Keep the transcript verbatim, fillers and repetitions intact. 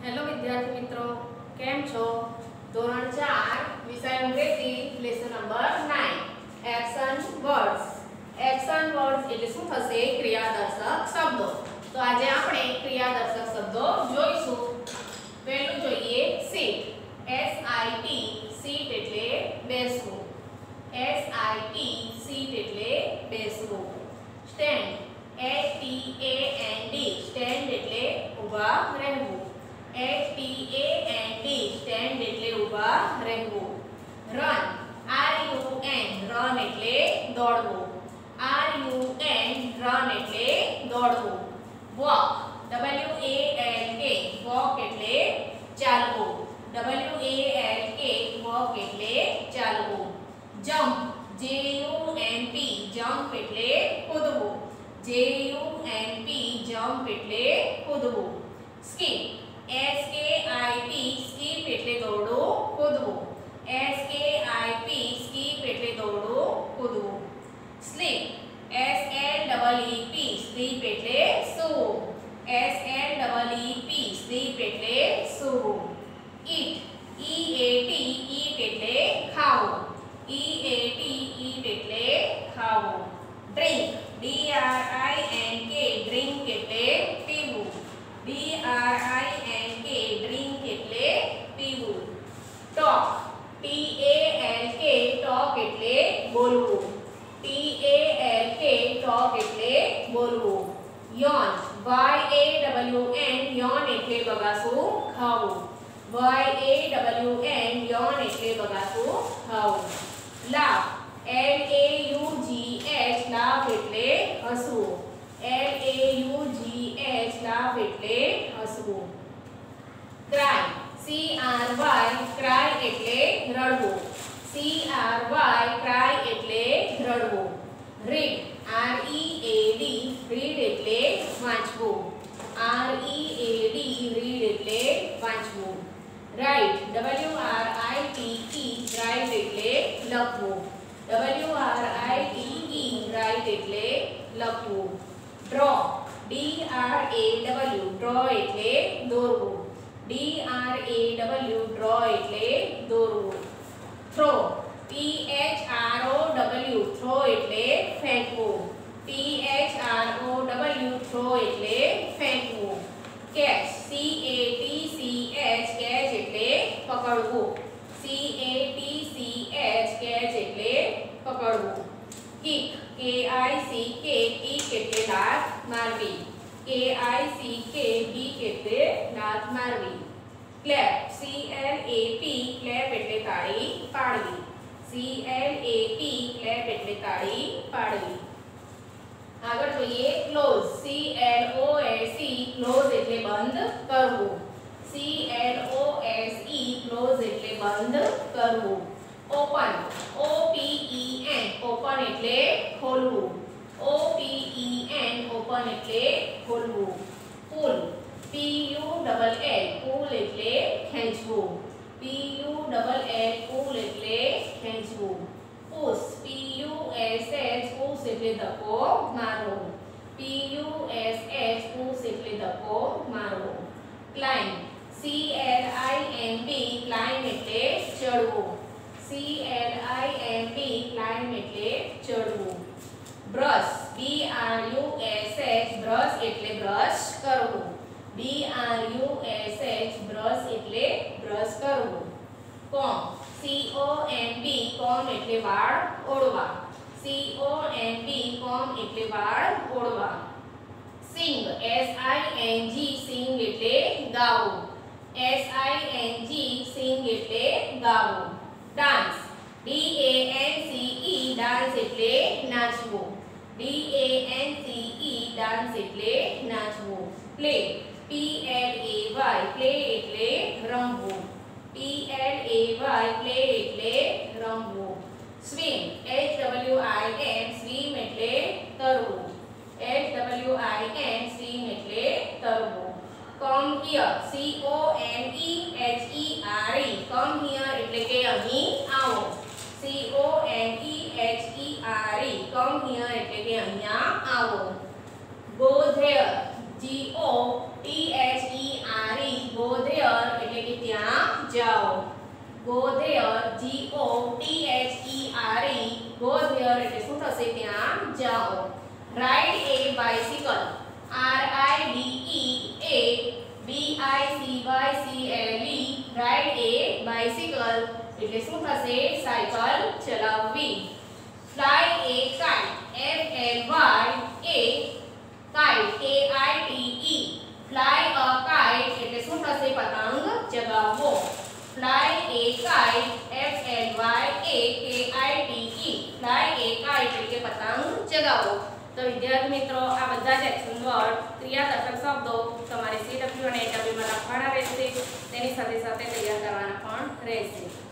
Hello विद्यार्थी मित्रों, केम छो? ધોરણ ચાર વિષય અંગ્રેજી લેસન નંબર નવ એક્શન વર્ડ્સ. એક્શન વર્ડ્સ એટલે શું થશે? ક્રિયાદર્શક શબ્દો. તો આજે આપણે ક્રિયાદર્શક શબ્દો જોઈશું. પહેલું જોઈએ sit. S I T sit એટલે બેસવું. એસ આઈ ટી સીટ એટલે બેસવું. Stand. S T A N D stand એટલે ઊભા રહેવું. S T A N D stand એટલે ઊભા રહેવું. Run. R U N run એટલે દોડવું. આર યુ એન રન એટલે દોડવું. Walk. W A L K walk એટલે ચાલવું. W A L K walk એટલે ચાલવું. જમ્પ. જે યુ એન પી જમ્પ એટલે કૂદવું. જે યુ એન પી જમ્પ એટલે કૂદવું. સ્કીપ. એસ કે આઈ પી સ્કીપ એટલે દોડવું કૂદવું. એસ કે આઈ પી સ્કીપ એટલે દોડવું કૂદવું. Sleep. S L double E P sleep એટલે સૂવું. S L double E P sleep એટલે સૂવું. ઈટ. ઈ એ ટી ઈટ એટલે ખાવું. ઈ એ ટી ઈટ એટલે ખાવું. Drink. D R I N K drink એટલે પીવું. D R I N K drink એટલે પીવું. Talk. T A L K talk એટલે બોલવું. T A L K talk એટલે બોલવું. Yawn. Y A W N yawn એટલે બગાસું ખાવું. Y A W N yawn એટલે બગાસું ખાવું. Laugh. L A U G H laugh એટલે હસવું. L A U G H laugh એટલે હસવું. Cry. C R Y cry એટલે રડવું. સી આર વાય ક્રાય એટલે રડવું. Read. R E A D read એટલે વાંચવું. R E A D read એટલે વાંચવું. Write. W R I T E write એટલે લખવું. W R I T E write એટલે લખવું. Draw. D R A W draw એટલે દોરવું. D R A W draw એટલે દોરવું. Throw. T H R O W throw એટલે ફેંકવું. T H R O W throw એટલે ફેંકવું. Catch. C A T C H catch એટલે પકડવું. C A T C H catch એટલે પકડવું. કિક. કે આઈ સી કે કિક એટલે લાત મારવી. કે આઈ સી કે કિક એટલે લાત મારવી. Clap. C L A P clap એટલે તાળી પાડવી. C L A P clap એટલે તાળી પાડવી. આગળ જોઈએ close. C L O S E close એટલે બંધ કરવું. C L O S E close એટલે બંધ કરવું. Open. O P E N open એટલે ખોલવું. O P E N open એટલે ખોલવું. Pull. P U double L pull એટલે ખેંચવું. P U double L pull એટલે ખેંચવું. Push. P U S H push એટલે ધક્કો મારવો. P U S H push એટલે ધક્કો મારવો. Climb. C L I M B climb એટલે ચડવું. C L I M B climb એટલે ચડવું. Brush. B R U S H brush એટલે બ્રશ કરવું. B R U S H brush એટલે બ્રશ કરવું. કોમ. સી ઓ એમ બી કોમ એટલે વાળ ઓળવા. સી ઓ એમ બી કોમ એટલે વાળ ઓળવા. સિંગ. S I N G sing એટલે ગાવું. S I N G sing એટલે ગાવું. Dance. D A N C E dance એટલે નાચવું. D A N C E dance એટલે નાચવું. Play. P L A Y play એટલે રમવું. P L A Y play એટલે રમવું. Swim. H W I M swim એટલે તરવું. H W I M swim એટલે તરવું. Come here. C O M E H E R E come here એટલે કે અહીં આવો. C O M E H E R E come here એટલે કે અહીંયા આવો. Go there. G O T H E R E go there જાઓ. Ride a bicycle, R I D E A B I C Y C L E, ride a bicycle એટલે શું થશે? Cycle ચલાવવી. Fly a kite, F L Y A kite, K I T E, fly a kite એટલે શું થશે? પતંગ ચગાવવો. Fly a kite, F L Y A K I T E, fly a kite એટલે પતંગ ચગાવવો. તો વિદ્યાર્થી મિત્રો, આ બધા જ એક્શન વર્ડ ક્રિયાદર્શક શબ્દો તમારે સી ડબલ્યુ અને એ ડબલ્યુ માં લખવાના રહેશે, તેની સાથે સાથે તૈયાર કરવાના પણ રહેશે.